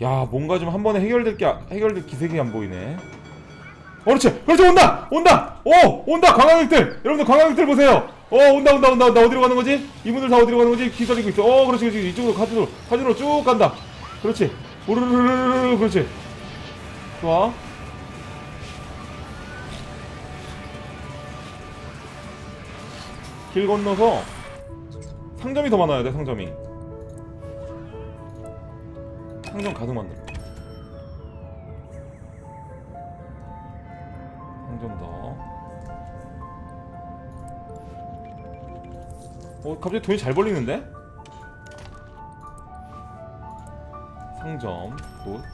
야, 뭔가 좀 한 번에 해결될 기색이 안 보이네. 그렇지, 그렇지. 온다, 온다. 온다. 관광객들, 여러분들 관광객들 보세요. 온다. 어디로 가는 거지? 이분들 다 어디로 가는 거지? 기다리고 있어. 그렇지. 이쪽으로 카지노로 쭉 간다. 그렇지. 오르르르르르. 그렇지. 좋아. 길 건너서 상점이 더 많아야 돼. 상점 가득 만들어. 상점 더. 갑자기 돈이 잘 벌리는데? 상점 또.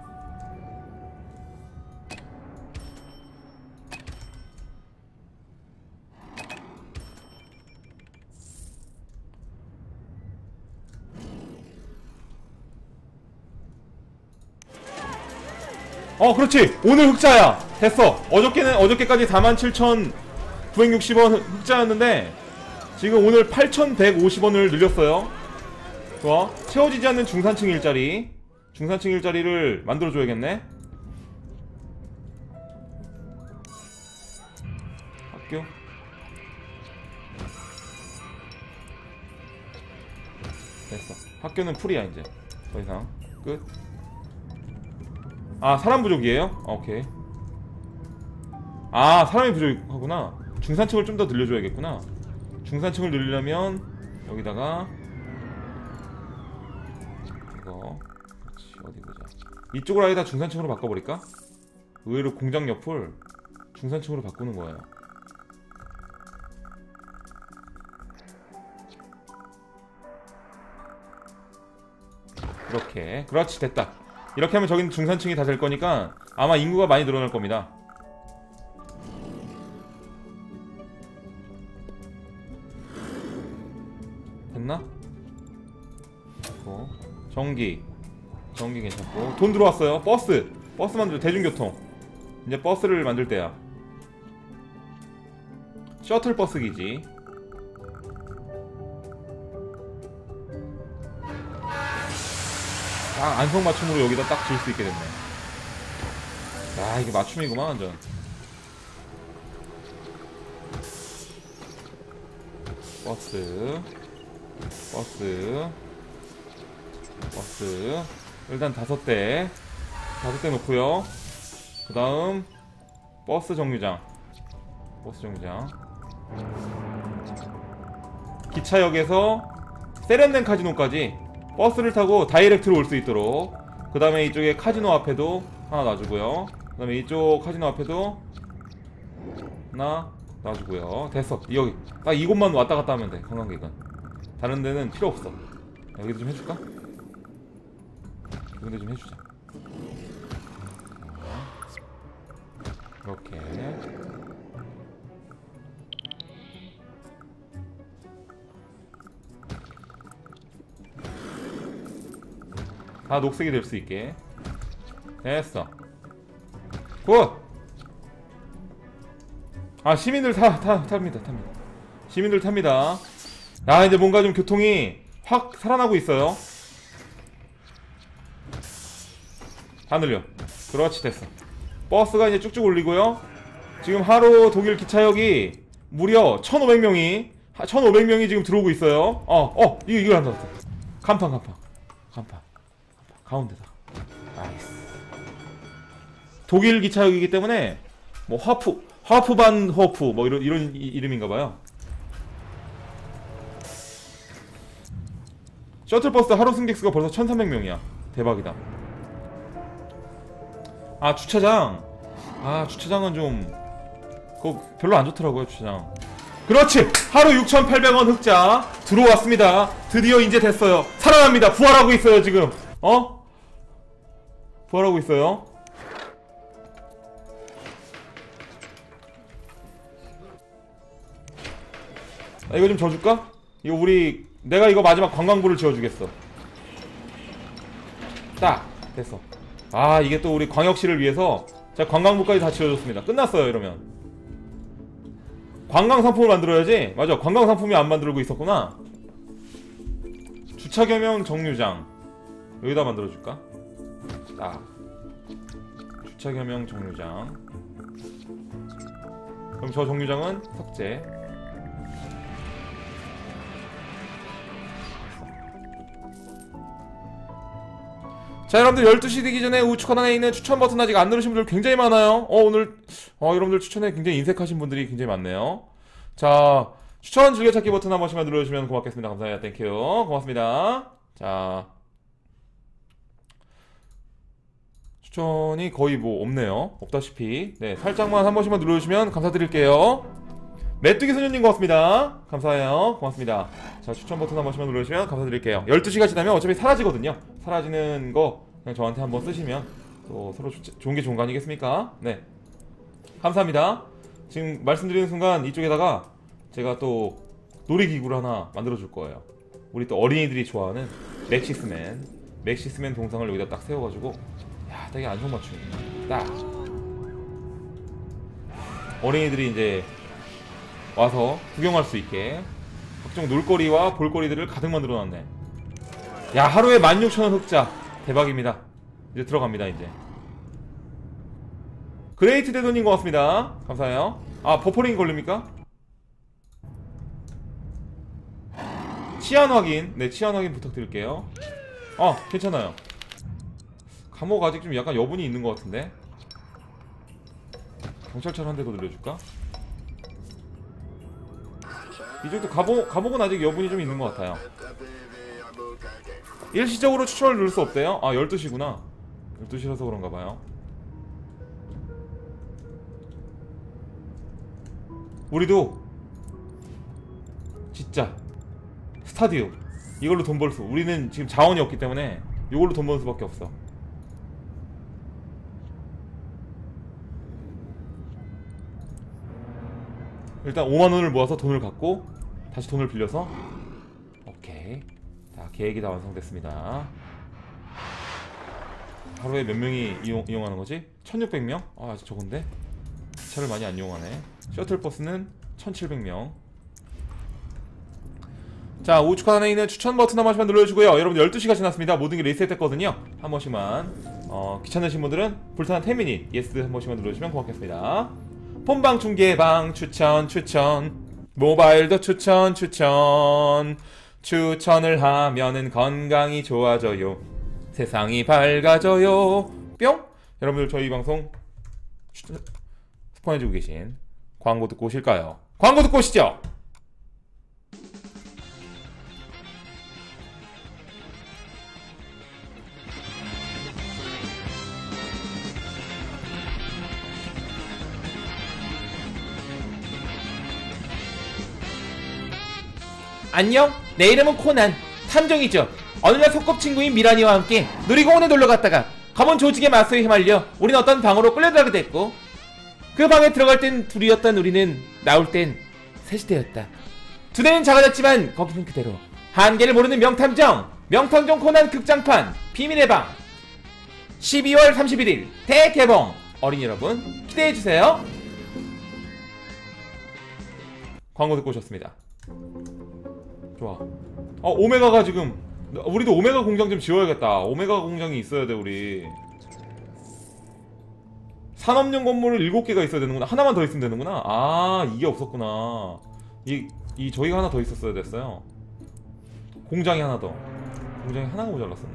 그렇지. 오늘 흑자야. 됐어. 어저께까지 47,960원 흑자였는데 지금 오늘 8,150원을 늘렸어요. 좋아. 채워지지 않는 중산층 일자리를 만들어줘야겠네. 학교. 됐어. 학교는 풀이야 이제. 더 이상 끝. 사람 부족이에요? 오케이. 사람이 부족하구나. 중산층을 좀 더 늘려줘야겠구나. 중산층을 늘리려면 여기다가 이거. 그렇지. 어디 보자. 이쪽을 아예 다 중산층으로 바꿔버릴까? 의외로 공장 옆을 중산층으로 바꾸는 거예요. 이렇게. 그렇지. 됐다. 이렇게 하면 저긴 중산층이 다 될 거니까 아마 인구가 많이 늘어날 겁니다. 됐나? 전기 괜찮고. 돈 들어왔어요. 버스 만들. 대중교통. 이제 버스를 만들 때야. 셔틀 버스기지. 안성맞춤으로 여기다 딱 지을 수 있게 됐네. 이게 맞춤이구만 완전. 버스. 일단 5대 놓고요. 그 다음 버스 정류장. 기차역에서 세련된 카지노까지 버스를 타고 다이렉트로 올 수 있도록. 그 다음에 이쪽에 카지노 앞에도 하나 놔주고요. 그 다음에 이쪽 카지노 앞에도 하나 놔주고요. 됐어. 여기 딱 이곳만 왔다 갔다 하면 돼. 관광객은 다른 데는 필요 없어. 여기도 좀 해줄까? 여기도 좀 해주자. 이렇게. 다 녹색이 될 수 있게. 됐어. 굿! 시민들 탑니다. 시민들 탑니다. 이제 뭔가 좀 교통이 확 살아나고 있어요. 다 늘려. 그렇지. 됐어. 버스가 이제 쭉쭉 올리고요. 지금 하루 독일 기차역이 무려 1,500명이 지금 들어오고 있어요. 이걸 안 닫았어. 간판 가운데다. 나이스. 독일 기차역이기 때문에 뭐 하프반호프 뭐 이런 이름인가봐요. 셔틀버스 하루 승객수가 벌써 1,300명이야 대박이다. 주차장은 좀 그거 별로 안 좋더라고요. 주차장. 그렇지. 하루 6,800원 흑자 들어왔습니다. 드디어 이제 됐어요. 살아납니다. 부활하고 있어요 지금. 부활하고 있어요. 이거 좀 져줄까? 내가 이거 마지막 관광부를 지어주겠어. 딱 됐어. 이게 또 우리 광역시를 위해서 제가 관광부까지 다 지어줬습니다. 끝났어요. 이러면 관광상품을 만들어야지. 맞아, 관광상품이 안 만들고 있었구나. 주차겸용 정류장 여기다 만들어줄까? 딱 주차 겸용 정류장. 그럼 저 정류장은 석재. 자, 여러분들 12시 되기 전에 우측 하단에 있는 추천 버튼 아직 안 누르신 분들 굉장히 많아요. 오늘 여러분들 추천에 굉장히 인색하신 분들이 굉장히 많네요. 자, 추천 즐겨찾기 버튼 한 번씩만 눌러주시면 고맙겠습니다. 감사해요. 땡큐. 고맙습니다. 자, 추천이 거의 뭐 없네요. 없다시피. 네, 살짝만 한 번씩만 눌러주시면 감사드릴게요. 메뚜기 소녀님 고맙습니다. 감사해요. 고맙습니다. 자, 추천 버튼 한 번씩만 눌러주시면 감사드릴게요. 12시가 지나면 어차피 사라지거든요. 사라지는 거 그냥 저한테 한번 쓰시면 또 서로 좋은 게 좋은 거 아니겠습니까? 네, 감사합니다. 지금 말씀드리는 순간 이쪽에다가 제가 또 놀이기구를 하나 만들어 줄 거예요. 우리 또 어린이들이 좋아하는 맥시스맨 동상을 여기다 딱 세워가지고, 야, 되게 안성맞춤. 딱 어린이들이 이제 와서 구경할 수 있게 각종 놀거리와 볼거리들을 가득 만들어놨네. 야, 하루에 16,000원 흑자. 대박입니다. 이제 들어갑니다. 이제 그레이트 대도님 고맙습니다. 감사해요. 아, 버퍼링 걸립니까? 치안 확인. 네, 치안 확인 부탁드릴게요. 괜찮아요. 감옥 아직 좀 약간 여분이 있는 것 같은데. 경찰차 한 대 더 늘려줄까? 이쪽도 감옥은 아직 여분이 좀 있는 것 같아요. 일시적으로 추천을 누를 수 없대요? 12시구나 12시라서 그런가봐요. 우리도 진짜 스타디움 이걸로 돈 벌 수. 우리는 지금 자원이 없기 때문에 이걸로 돈 버는 수밖에 없어. 일단 5만원을 모아서 돈을 갖고 다시 돈을 빌려서. 오케이. 자, 계획이 다 완성됐습니다. 하루에 몇 명이 이용하는 거지? 1600명? 아직 적은데? 차를 많이 안 이용하네. 셔틀버스는 1700명. 자, 우측 하단에 있는 추천 버튼 한 번씩만 눌러주고요. 여러분들 12시가 지났습니다. 모든 게 리셋 됐거든요. 한 번씩만 귀찮으신 분들은 불타는 10미닛 예스 한 번씩만 눌러주시면 고맙겠습니다. 본방 중계방 추천 모바일도 추천을 하면은 건강이 좋아져요. 세상이 밝아져요. 뿅! 여러분들 저희 방송 스폰해주고 계신 광고 듣고 오실까요? 광고 듣고 오시죠! 안녕, 내 이름은 코난 탐정이죠. 어느 날 소꿉친구인 미라니와 함께 놀이공원에 놀러갔다가 검은 조직의 맞서에 휘말려 우린 어떤 방으로 끌려들어가게 됐고, 그 방에 들어갈 땐 둘이었던 우리는 나올 땐 셋이 되었다. 두뇌는 작아졌지만 거기는 그대로. 한계를 모르는 명탐정 코난 극장판 비밀의 방 12월 31일 대개봉. 어린이 여러분 기대해주세요. 광고 듣고 오셨습니다. 좋아. 오메가가 지금, 우리도 오메가 공장 좀 지어야겠다. 오메가 공장이 있어야 돼. 우리 산업용 건물 7개가 있어야 되는구나. 하나만 더 있으면 되는구나. 이게 없었구나. 저희가 하나 더 있었어야 됐어요. 공장이 하나 더. 공장이 하나가 모자랐었네.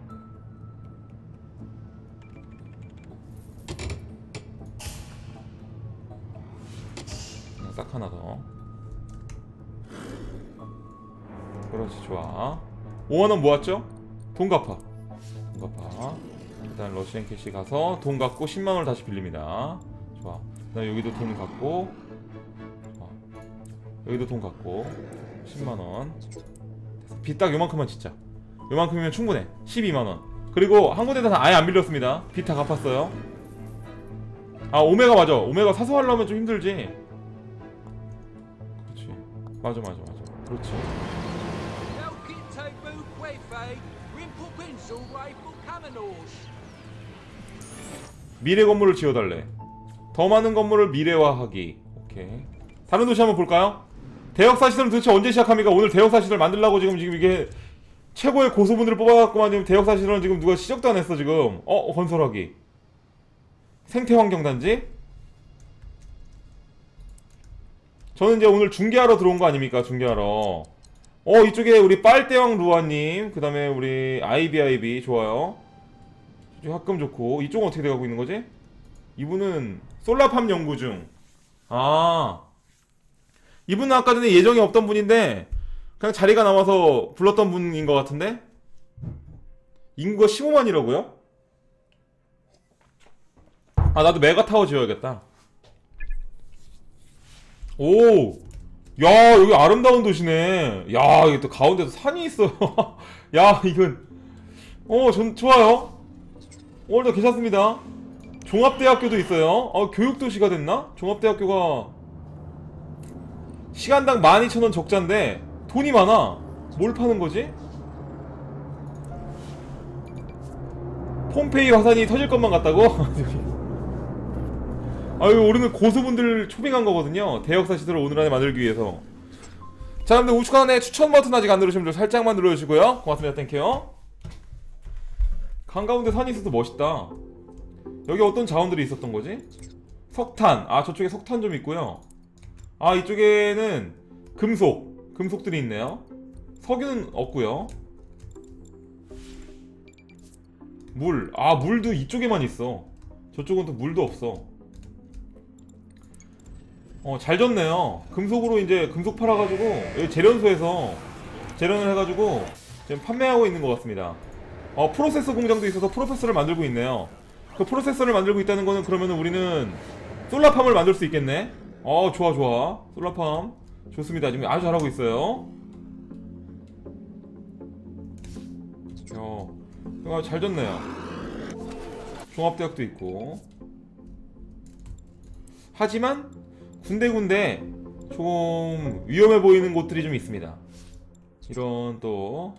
딱 하나 더. 그렇지, 좋아. 5만원 모았죠? 돈 갚아. 일단 러시앤 캐시 가서 돈 갚고 10만원을 다시 빌립니다. 좋아. 그다음 여기도 돈 갚고, 좋아. 여기도 돈 갚고 10만원. 빚 딱 요만큼만 진짜. 요만큼이면 충분해. 12만원. 그리고 한 군데다 아예 안 빌렸습니다. 빚 다 갚았어요. 오메가 맞아. 오메가 사소하려면 좀 힘들지. 그렇지. 맞아. 그렇지. 미래 건물을 지어달래. 더 많은 건물을 미래화하기. 오케이. 다른 도시 한번 볼까요? 대역사 시설은 도대체 언제 시작합니까? 오늘 대역사 시설 만들려고 지금 이게 최고의 고소분들을 뽑아갖고만 지금 대역사실은 지금 누가 시작도 안 했어 지금. 건설하기. 생태환경단지. 저는 이제 오늘 중계하러 들어온 거 아닙니까? 중계하러. 이쪽에 우리 빨대왕 루아님, 그 다음에 우리 아이비 좋아요. 합금 좋고. 이쪽은 어떻게 돼가고 있는 거지? 이분은 솔라팜 연구 중. 이분은 아까 전에 예정이 없던 분인데 그냥 자리가 나와서 불렀던 분인 것 같은데? 인구가 15만이라고요? 나도 메가타워 지어야겠다. 오! 야, 여기 아름다운 도시네. 야, 여기 또 가운데도 산이 있어. 야, 이건 좋아요. 오늘도 괜찮습니다. 종합대학교도 있어요. 교육도시가 됐나? 종합대학교가 시간당 12,000원 적자인데 돈이 많아. 뭘 파는 거지? 폼페이 화산이 터질 것만 같다고? 아유, 우리는 고수분들 초빙한 거거든요. 대역사 시설을 오늘 안에 만들기 위해서. 자, 여러분들 우측 하단에 추천 버튼 아직 안 누르신 분들 살짝만 눌러주시고요. 고맙습니다. 땡큐요. 한가운데 산이 있어서 멋있다. 여기 어떤 자원들이 있었던 거지? 석탄. 저쪽에 석탄 좀 있고요. 이쪽에는 금속들이 있네요. 석유는 없고요. 물도 이쪽에만 있어. 저쪽은 또 물도 없어. 잘 졌네요. 금속으로 이제 금속 팔아가지고 여기 재련소에서 재련을 해가지고 지금 판매하고 있는 것 같습니다. 프로세서 공장도 있어서 프로세서를 만들고 있네요. 그 프로세서를 만들고 있다는 거는 그러면 우리는 솔라팜을 만들 수 있겠네. 좋아. 솔라팜 좋습니다. 지금 아주 잘하고 있어요. 잘 졌네요. 종합대학도 있고. 하지만 군데군데 좀 위험해 보이는 곳들이 좀 있습니다. 이런 또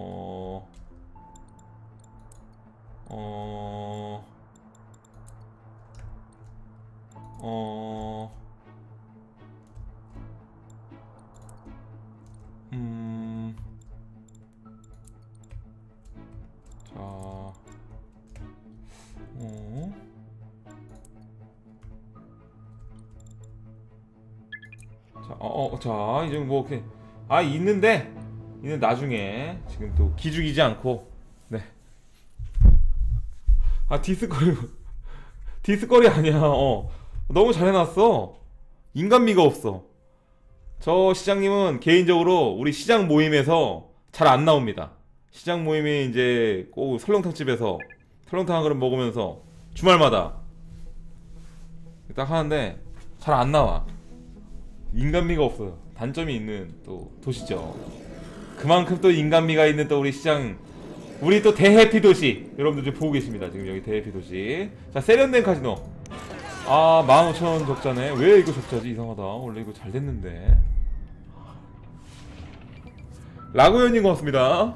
자, 이제 뭐 이렇게 있는데 나중에 지금 또 기죽이지 않고. 네. 디스거리 아니야. 너무 잘 해놨어. 인간미가 없어. 저 시장님은 개인적으로 우리 시장 모임에서 잘 안 나옵니다. 시장 모임에 이제 꼭 설렁탕집에서 설렁탕 한 그릇 먹으면서 주말마다 딱 하는데 잘 안 나와. 인간미가 없어요. 단점이 있는 또 도시죠. 그만큼 또 인간미가 있는 또 우리 시장, 우리 또 대해피 도시 여러분들 지금 보고 계십니다. 지금 여기 대해피 도시. 자, 세련된 카지노. 15,000원 적자네. 왜 이거 적자지? 이상하다. 원래 이거 잘 됐는데. 라구현님 고맙습니다.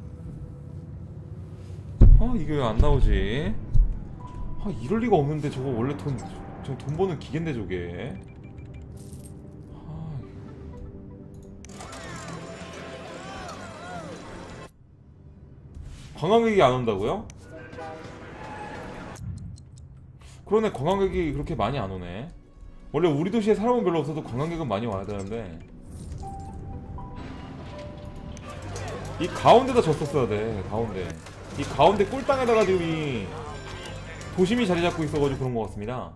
이게 왜 안 나오지? 이럴 리가 없는데. 저거 원래 돈 버는 기계인데 저게. 관광객이 안 온다고요? 그러네. 관광객이 그렇게 많이 안 오네. 원래 우리 도시에 사람은 별로 없어도 관광객은 많이 와야 되는데 이 가운데다 졌었어야 돼. 가운데, 이 가운데 꿀땅에다가 지금 이 도심이 자리 잡고 있어가지고 그런 것 같습니다.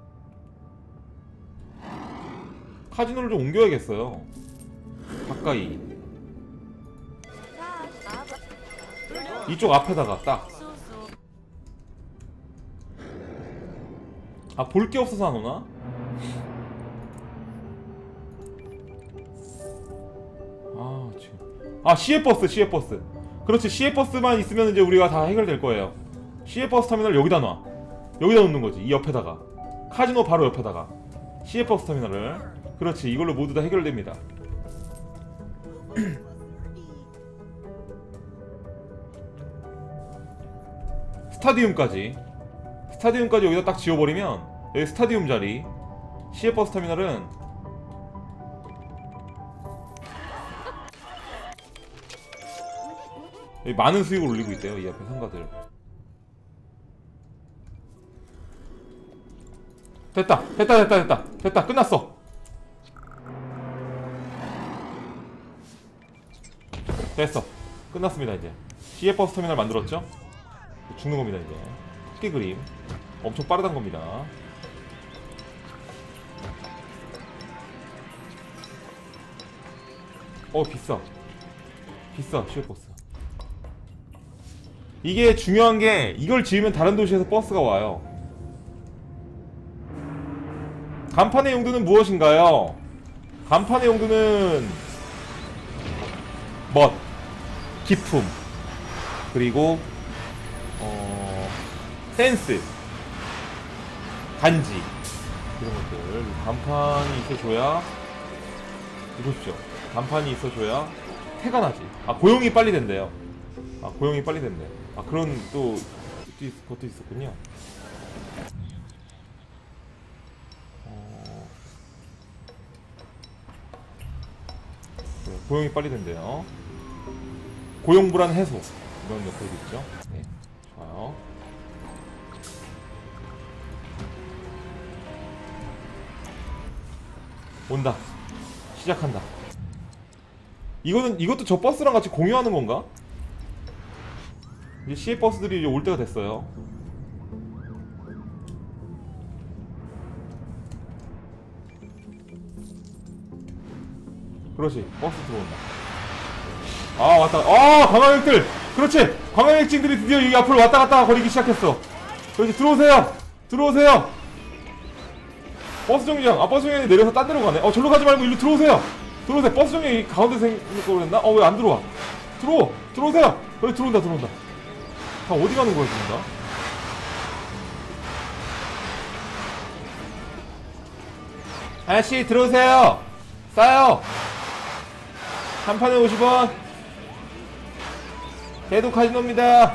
카지노를 좀 옮겨야겠어요. 가까이 이쪽 앞에다가 딱. 볼 게 없어서 안 오나? 지금 시외버스. 그렇지, 시외버스만 있으면 이제 우리가 다 해결될 거예요. 시외버스 터미널 여기다 놔. 여기다 놓는 거지. 이 옆에다가. 카지노 바로 옆에다가 시외버스 터미널을. 그렇지, 이걸로 모두 다 해결됩니다. 스타디움까지 여기다 딱 지워버리면 여기 스타디움 자리. 시외버스 터미널은 많은 수익을 올리고 있대요 이 앞에 상가들. 됐다 끝났어. 됐어 끝났습니다. 이제 CF버스 터미널 만들었죠? 죽는 겁니다 이제. 토끼 그림 엄청 빠르단 겁니다. 비싸 CF버스. 이게 중요한 게 이걸 지으면 다른 도시에서 버스가 와요. 간판의 용도는 무엇인가요? 간판의 용도는 멋, 기품, 그리고 센스, 간지 이런 것들. 간판이 있어줘야, 보십시오. 간판이 있어줘야 태가 나지. 고용이 빨리 된대요. 고용이 빨리 된대. 그런 또 것도 있었군요. 고용이 빨리 된대요. 고용 불안 해소 이런 역할도 있죠. 네, 좋아요. 온다. 시작한다. 이것도 저 버스랑 같이 공유하는 건가? 이제 CF 버스들이 이제 올 때가 됐어요. 그렇지, 버스 들어온다. 왔다. 관광객들! 그렇지! 관광객층들이 드디어 여기 앞으로 왔다 갔다 거리기 시작했어. 그렇지, 들어오세요! 버스 정류장, 버스 정류장에 내려서 딴 데로 가네. 절로 가지 말고 일로 들어오세요! 버스 정류장이 가운데 생길 거 그랬나? 왜 안 들어와? 들어오세요! 그래, 들어온다. 다 어디 가는 거야, 지금 다? 아저씨, 들어오세요! 싸요! 한 판에 50원. 대도 카지노입니다.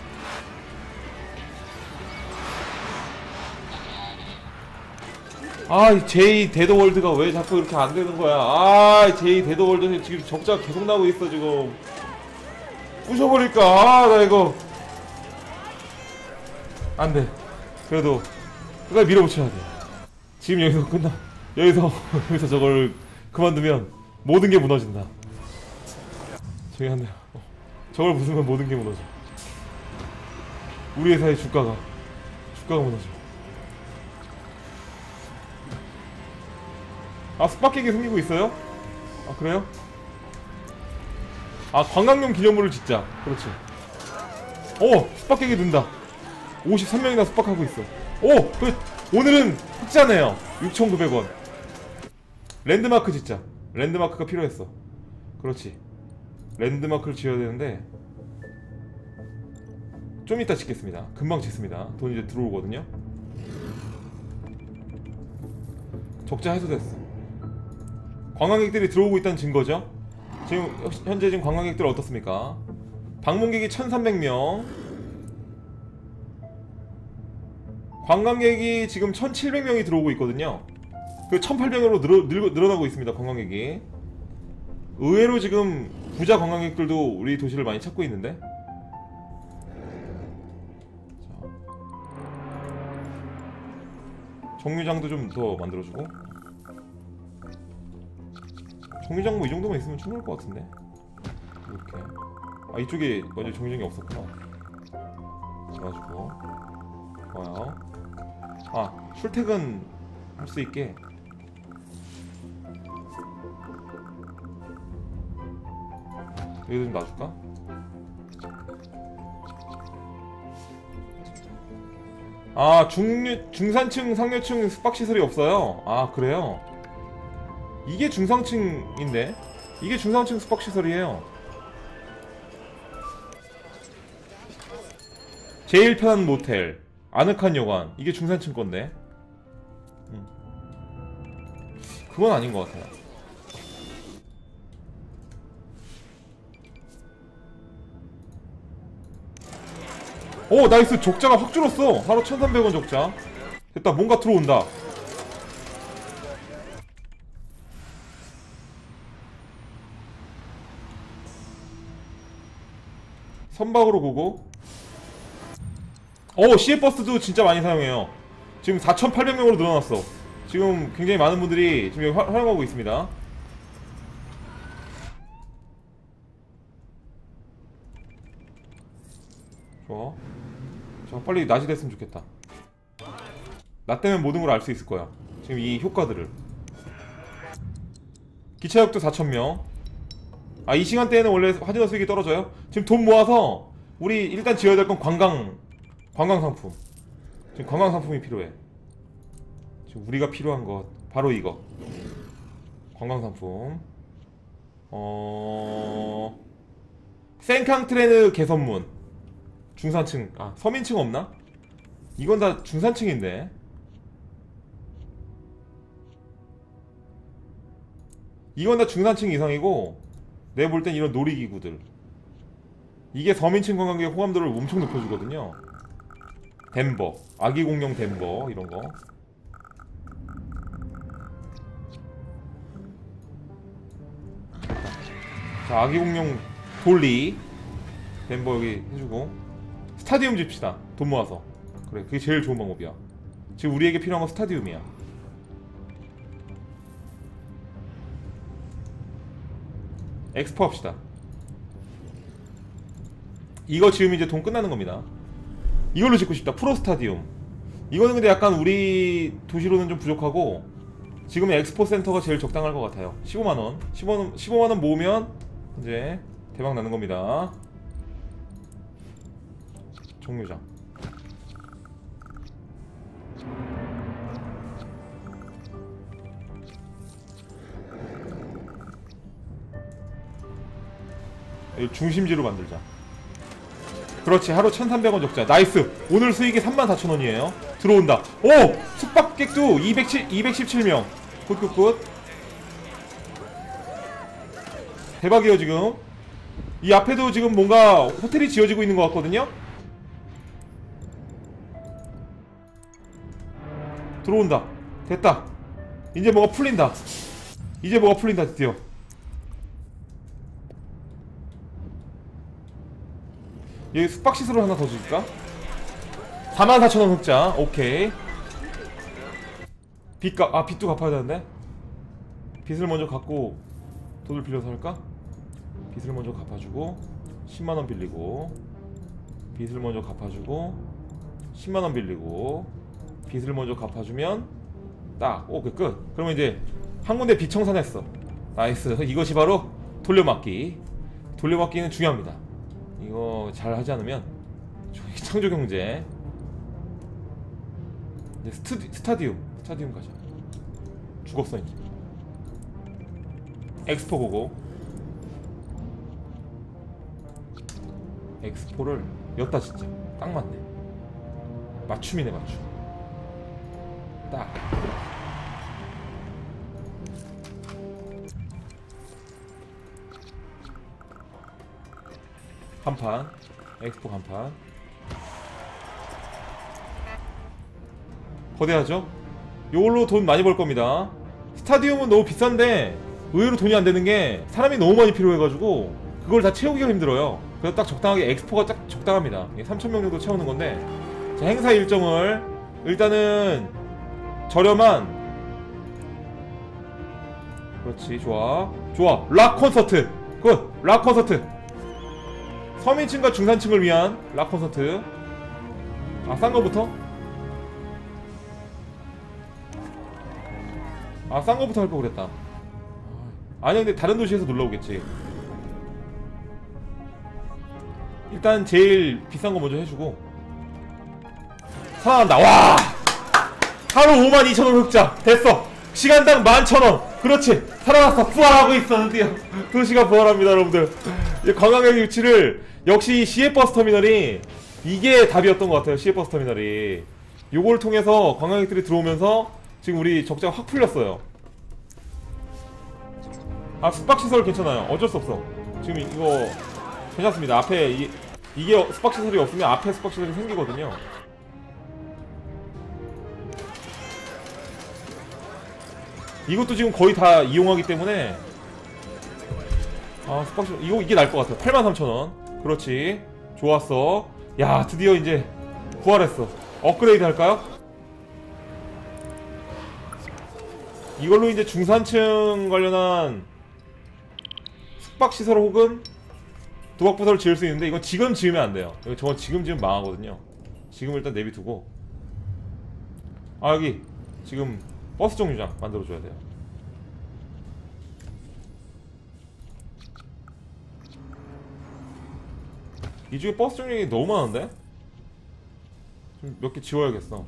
이 제2 대도월드가 왜 자꾸 이렇게 안 되는 거야. 제2 대도월드는 지금 적자가 계속 나고 있어, 지금. 부셔버릴까? 나 이거. 안 돼. 그래도, 그걸 밀어붙여야 돼. 지금 여기서 여기서 저걸 그만두면 모든 게 무너진다. 저기 한데 저걸 부수면 모든 게 무너져. 우리 회사의 주가가 무너져. 숙박객이 생기고 있어요? 그래요? 관광용 기념물을 짓자. 그렇지. 숙박객이 는다. 53명이나 숙박하고 있어. 오늘은 흑자네요. 6,900원. 랜드마크 짓자. 랜드마크가 필요했어. 그렇지. 랜드마크를 지어야 되는데 좀 이따 짓겠습니다. 금방 짓습니다. 돈 이제 들어오거든요. 적자 해소됐어. 관광객들이 들어오고 있다는 증거죠. 현재 관광객들 어떻습니까? 방문객이 1,300명, 관광객이 지금 1,700명이 들어오고 있거든요. 그 1,800으로 늘어나고 있습니다. 관광객이. 의외로 지금 부자 관광객들도 우리 도시를 많이 찾고 있는데. 정류장도 좀 더 만들어주고. 정류장 뭐 이 정도만 있으면 충분할 것 같은데. 이렇게. 이쪽에 먼저 정류장이 없었구나. 그래가지고 좋아요. 출퇴근 할 수 있게. 여기도 좀 놔줄까? 중산층, 상류층 숙박시설이 없어요. 그래요? 이게 중상층인데? 이게 중상층 숙박시설이에요. 제일 편한 모텔, 아늑한 여관. 이게 중산층 건데. 그건 아닌 것 같아요. 나이스. 적자가 확 줄었어. 하루 1,300원 적자. 됐다. 뭔가 들어온다. 선박으로 고고. CF버스도 진짜 많이 사용해요. 지금 4,800명으로 늘어났어. 지금 굉장히 많은 분들이 지금 활용하고 있습니다. 좋아. 자, 빨리 낮이 됐으면 좋겠다. 낮 되면 모든 걸 알 수 있을 거야. 지금 이 효과들을. 기차역도 4,000명. 이 시간대에는 원래 화재나 수익이 떨어져요. 지금 돈 모아서 우리 일단 지어야 될 건 관광 상품. 지금 관광 상품이 필요해. 지금 우리가 필요한 것 바로 이거. 관광 상품. 생캉트레느 개선문. 중산층. 서민층 없나? 이건 다 중산층인데. 이건 다 중산층 이상이고, 내가 볼 땐 이런 놀이기구들, 이게 서민층 관광객 호감도를 엄청 높여주거든요. 덴버, 아기 공룡 덴버 이런거. 자, 아기 공룡 돌리 덴버 여기 해주고, 스타디움 집시다. 돈 모아서. 그래, 그게 제일 좋은 방법이야. 지금 우리에게 필요한 건 스타디움이야. 엑스포 합시다. 이거 지으면 이제 돈 끝나는 겁니다. 이걸로 짓고 싶다. 프로 스타디움. 이거는 근데 약간 우리 도시로는 좀 부족하고, 지금의 엑스포 센터가 제일 적당할 것 같아요. 15만원 15만원 모으면 이제 대박 나는 겁니다. 정류장. 중심지로 만들자. 그렇지. 하루 1,300원 적자. 나이스. 오늘 수익이 34,000원이에요 들어온다. 오! 숙박객도 217명 굿굿굿. 대박이에요. 지금 이 앞에도 지금 뭔가 호텔이 지어지고 있는 것 같거든요. 들어온다. 됐다. 이제 뭐가 풀린다. 이제 뭐가 풀린다. 드디어. 여기 숙박시설을 하나 더 줄까? 44,000원 흑자. 오케이. 빚도 갚아야 되는데? 빚을 먼저 갚고 돈을 빌려서 할까? 빚을 먼저 갚아주고 10만원 빌리고, 빚을 먼저 갚아주고 10만원 빌리고, 빚을 먼저 갚아주면 딱 오케이 끝. 그러면 이제 한 군데 빚 청산했어. 나이스. 이것이 바로 돌려막기. 돌려막기는 중요합니다. 이거 잘 하지 않으면 창조경제. 이제 스타디움 가자. 죽었어 이제. 엑스포 고고. 엑스포를 였다. 진짜 딱 맞네. 맞춤이네. 맞춤. 딱. 간판. 엑스포 간판. 거대하죠? 요걸로 돈 많이 벌 겁니다. 스타디움은 너무 비싼데 의외로 돈이 안 되는 게 사람이 너무 많이 필요해가지고 그걸 다 채우기가 힘들어요. 그래서 딱 적당하게 엑스포가 딱 적당합니다. 3,000명 정도 채우는 건데, 자, 행사 일정을 일단은 저렴한, 그렇지. 좋아. 락 콘서트. 굿. 락 콘서트. 서민층과 중산층을 위한 락 콘서트. 싼 거부터? 싼 거부터 할 거 그랬다. 아니 근데 다른 도시에서 놀러 오겠지. 일단 제일 비싼 거 먼저 해주고. 살아난다. 와! 하루 52,000원 흑자. 됐어. 시간당 11,000원. 그렇지. 살아났어. 부활하고 있어. 드디어 도시가 부활합니다 여러분들. 관광객 유치를 역시 시외버스 터미널이 이게 답이었던 것 같아요. 시외버스 터미널이 요걸 통해서 관광객들이 들어오면서 지금 우리 적자가 확 풀렸어요. 숙박시설 괜찮아요. 어쩔 수 없어. 지금 이거 괜찮습니다. 앞에 이게 숙박시설이 없으면 앞에 숙박시설이 생기거든요. 이것도 지금 거의 다 이용하기 때문에 숙박시설 이게 나을 것 같아요. 83,000원. 그렇지. 좋았어. 야, 드디어 이제 부활했어. 업그레이드 할까요? 이걸로 이제 중산층 관련한 숙박시설 혹은 도박부서를 지을 수 있는데, 이건 지금 지으면 안 돼요. 저건 지금 지으면 망하거든요. 지금 일단 내비두고. 아, 여기 지금 버스 정류장 만들어줘야 돼요. 이쪽에 버스 정류장이 너무 많은데? 좀 몇 개 지워야겠어.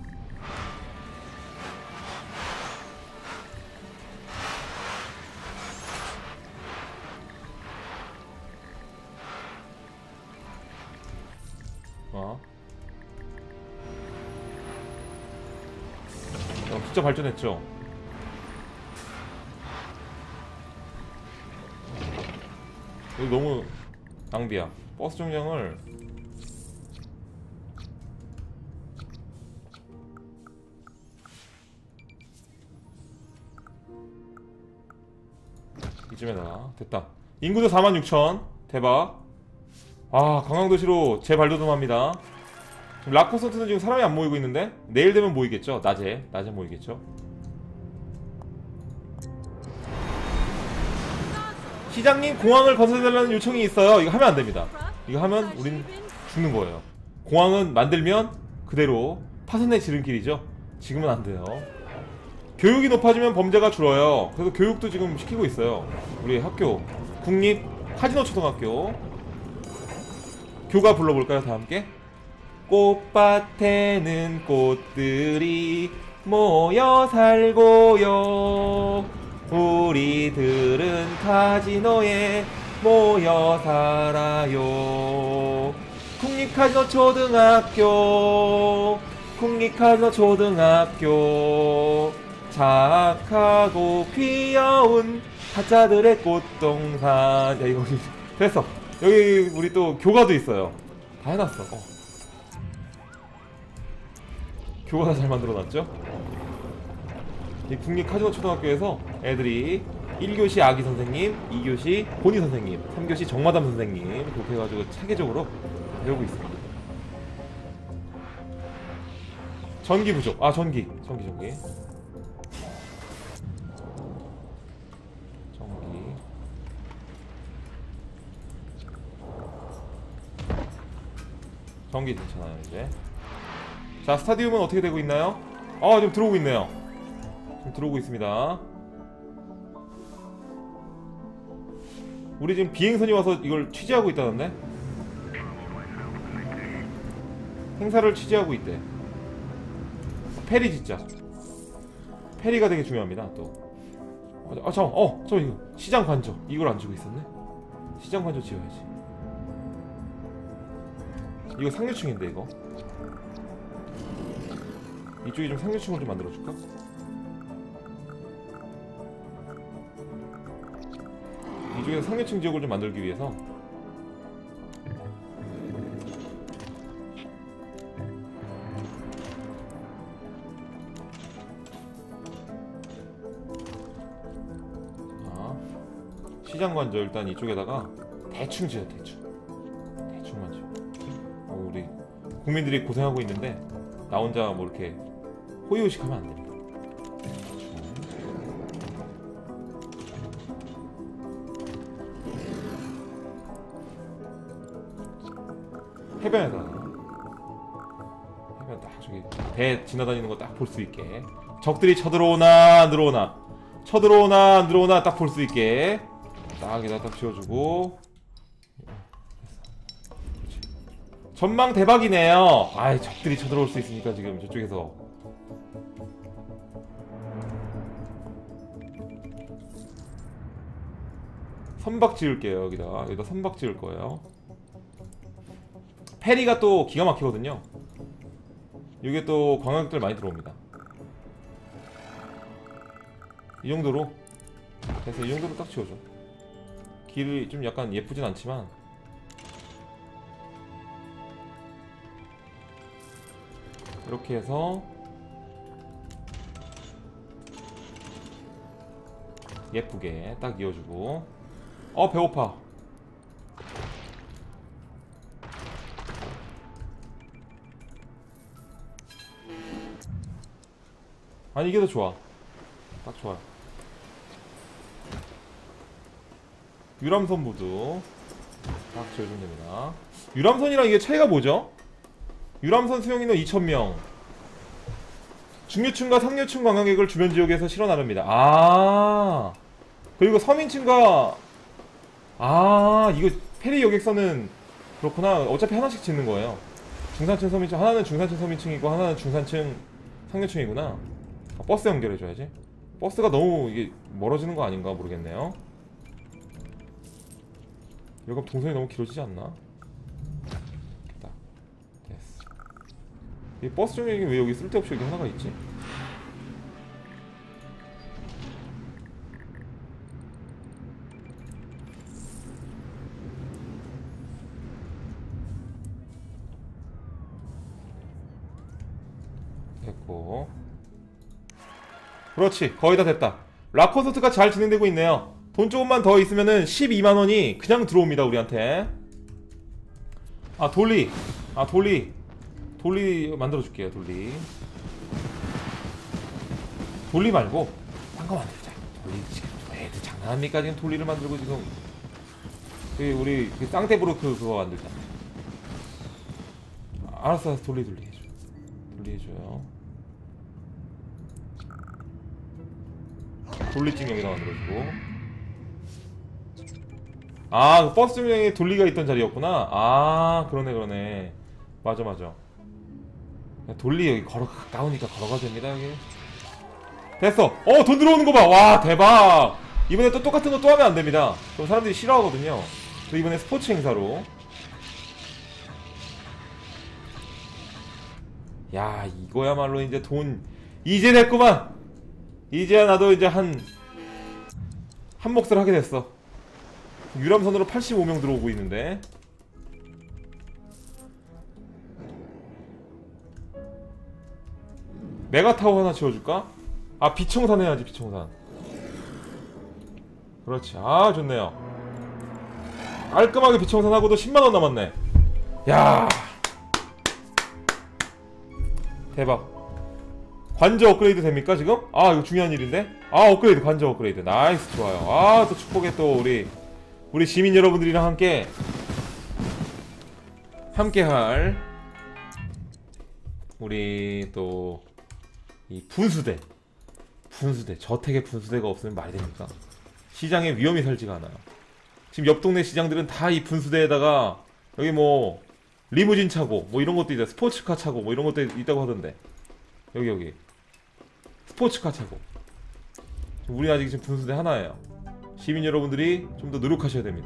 진짜 발전했죠. 여기 너무 낭비야. 버스 정류장을 이쯤에다가 됐다. 인구도 46,000. 대박. 아, 관광도시로 재발돋움합니다. 지금 라코스트는 지금 사람이 안 모이고 있는데 내일 되면 모이겠죠. 낮에 모이겠죠. 시장님, 공항을 건설해달라는 요청이 있어요. 이거 하면 안 됩니다. 이거 하면 우린 죽는 거예요. 공항은 만들면 그대로 파선의 지름길이죠. 지금은 안 돼요. 교육이 높아지면 범죄가 줄어요. 그래서 교육도 지금 시키고 있어요. 우리 학교 국립 카지노 초등학교 교가 불러볼까요? 다 함께. 꽃밭에는 꽃들이 모여 살고요. 우리들은 카지노에 모여 살아요. 국립카지노 초등학교, 국립카지노 초등학교, 착하고 귀여운 가짜들의 꽃동산. 야, 이거 우리 됐어. 여기 우리 또 교가도 있어요. 다 해놨어. 교가 잘 만들어놨죠? 이 국립카지노 초등학교에서 애들이 1교시 아기 선생님, 2교시 보니 선생님, 3교시 정마담 선생님 그렇게 해가지고 체계적으로 배우고 있습니다. 전기 부족. 아, 전기. 전기. 전기 괜찮아요. 이제 자, 스타디움은 어떻게 되고 있나요? 지금 들어오고 있네요. 지금 들어오고 있습니다. 우리 지금 비행선이 와서 이걸 취재하고 있다던데? 행사를 취재하고 있대. 페리 짓자. 페리가 되게 중요합니다. 또 잠깐만. 이거 시장 관저 이걸 안 주고 있었네. 시장 관저 지어야지. 이거 상류층인데 이거. 이쪽에 좀 상류층을 좀 만들어줄까? 이쪽에 상류층 지역을 좀 만들기 위해서 시장 관저 일단 이쪽에다가 대충 지어. 대충만 지어. 우리 국민들이 고생하고 있는데 나 혼자 뭐 이렇게 호의호식 하면 안 됩니다. 해변에다가 해변 딱 저기 배 지나다니는 거 딱 볼 수 있게. 적들이 쳐들어오나 늘어오나 딱 볼 수 있게 딱 여기다 딱 지어주고. 전망 대박이네요. 아이, 적들이 쳐들어올 수 있으니까 지금 저쪽에서. 선박 지을게요. 여기다 선박 지을 거예요. 페리가 또 기가 막히거든요. 이게 또 관광객들 많이 들어옵니다. 이 정도로 그래서 이 정도로 딱 지어줘. 길이 좀 약간 예쁘진 않지만 이렇게 해서 예쁘게 딱 이어주고. 배고파. 아니 이게 더 좋아. 딱 좋아요. 유람선 모드 딱 적용됩니다. 유람선이랑 이게 차이가 뭐죠? 유람선 수용 인원 2,000명. 중류층과 상류층 관광객을 주변 지역에서 실어 나릅니다. 아, 그리고 서민층과 이거 페리 여객선은 그렇구나. 어차피 하나씩 짓는 거예요. 중산층 서민층, 하나는 중산층 서민층이고 하나는 중산층 상류층이구나. 버스 연결해줘야지. 버스가 너무 이게 멀어지는 거 아닌가 모르겠네요. 여기 동선이 너무 길어지지 않나? 됐다. 됐어. 이 버스 정류장이 왜 여기 쓸데없이 여기 하나가 있지? 됐고, 그렇지, 거의 다 됐다. 락콘서트가 잘 진행되고 있네요. 돈 조금만 더 있으면은 12만원이 그냥 들어옵니다 우리한테. 돌리 만들어줄게요. 돌리 말고 딴 거 만들자. 돌리 지금 애들 장난합니까? 지금 돌리를 만들고 지금 우리 쌍테브로크 그거 만들자. 알았어, 돌리 해줘. 돌리 해줘요. 돌리찜 여기다 만들어주고. 그 버스 정류장에 돌리가 있던 자리였구나. 그러네. 맞아. 돌리 여기 가까우니까 걸어가도 됩니다 여기. 됐어. 돈 들어오는 거 봐. 와, 대박. 이번에 또 똑같은 거 또 하면 안 됩니다. 그럼 사람들이 싫어하거든요. 또 이번에 스포츠 행사로. 야, 이거야말로 이제 돈 이제 됐구만. 이제야 나도 이제 한 몫을 하게 됐어. 유람선으로 85명 들어오고 있는데. 메가타워 하나 지어줄까? 비청산 해야지. 비청산. 그렇지. 좋네요. 깔끔하게 비청산 하고도 10만원 남았네. 야, 대박. 관저 업그레이드 됩니까 지금? 이거 중요한 일인데. 업그레이드, 관저 업그레이드. 나이스, 좋아요. 또 축복의 또 우리 시민 여러분들이랑 함께할 우리 또 이 분수대 저택의 분수대가 없으면 말이 됩니까? 시장에 위험이 살지가 않아요. 지금 옆 동네 시장들은 다 이 분수대에다가 여기 뭐 리무진 차고 뭐 이런 것도 있다. 스포츠카 차고 뭐 이런 것도 있다고 하던데. 여기 스포츠카 차고. 우리 아직 지금 분수대 하나예요. 시민 여러분들이 좀 더 노력하셔야 됩니다.